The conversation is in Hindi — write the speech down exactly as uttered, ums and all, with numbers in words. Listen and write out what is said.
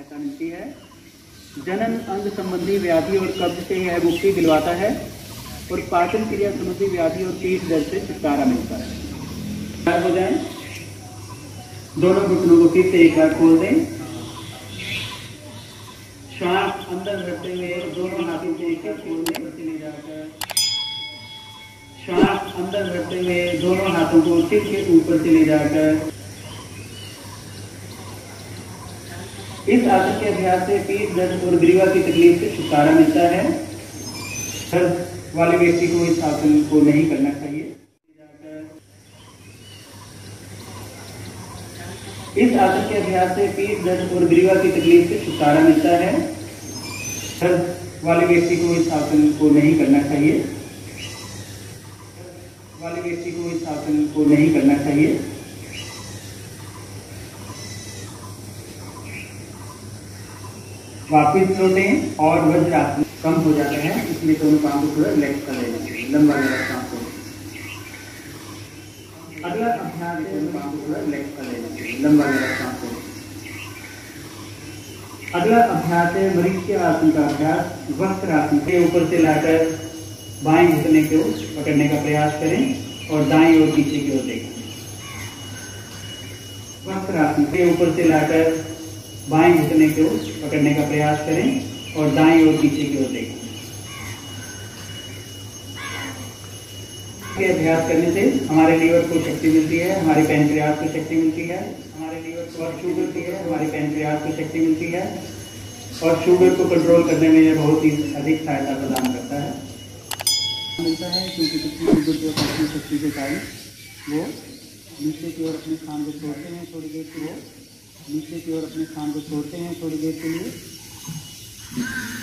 सहायता मिलती है। जनन अंग संबंधी व्याधि और कब्ज से यह मुक्ति दिलवाता है और पाचन क्रिया संबंधी व्याधि और पीठ दर्द से छुटकारा मिलता है। तैयार हो जाएं, दोनों घुटनों को फिर से एक बार खोल दें। श्वास अंदर भरते हुए दोनों हाथों को ऊपर छोड़ने चले जाकर श्वास अंदर भरते हुए दोनों हाथों को सिर के ऊपर चले जाकर इस आसन के अभ्यास से पीठ दर्द और ग्रीवा की तकलीफ से छुटकारा मिलता है। दर्द वाले व्यक्ति को इस आसन को नहीं करना चाहिए। इस आसन के अभ्यास से पीठ दर्द और ग्रीवा की तकलीफ से छुटकारा मिलता है। दर्द वाले व्यक्ति को इस आसन को नहीं करना चाहिए। वाले व्यक्ति को इस आसन को नहीं करना चाहिए। वापिस लौटें और वज्रासन कम हो जाता है, इसलिए दोनों काम को थोड़ा रिलैक्स कर लेना चाहिए। लंबा लंबा सांस को अगला अभ्यास है, दोनों काम को थोड़ा रिलैक्स कर लेना चाहिए। लंबा लंबा सांस को अगला अभ्यास है मरीचिका आसन का अभ्यास। वक्रासन के ऊपर से लाकर बाएं घुटने को पकड़ने का प्रयास करें और दाएं और पीछे की ओर देखें। वक्रासन के ऊपर से लाकर बाएं घुटने को पकड़ने का प्रयास करें और दाएं और पीछे की ओर देखें। ये अभ्यास करने से हमारे लीवर को शक्ति मिलती है, हमारे पैनक्रियाज को शक्ति मिलती है, हमारे लीवर को और शुगर की है, हमारे पैनक्रियाज को शक्ति मिलती है और शुगर को कंट्रोल करने में यह बहुत ही अधिक सहायता प्रदान करता है मिलता है क्योंकि शुगर जो अपनी शक्ति के कारण वो नीचे की ओर अपने स्थान को छोड़ते हैं थोड़ी देर के लिए नीचे की ओर अपने स्थान को छोड़ते हैं थोड़ी देर के लिए।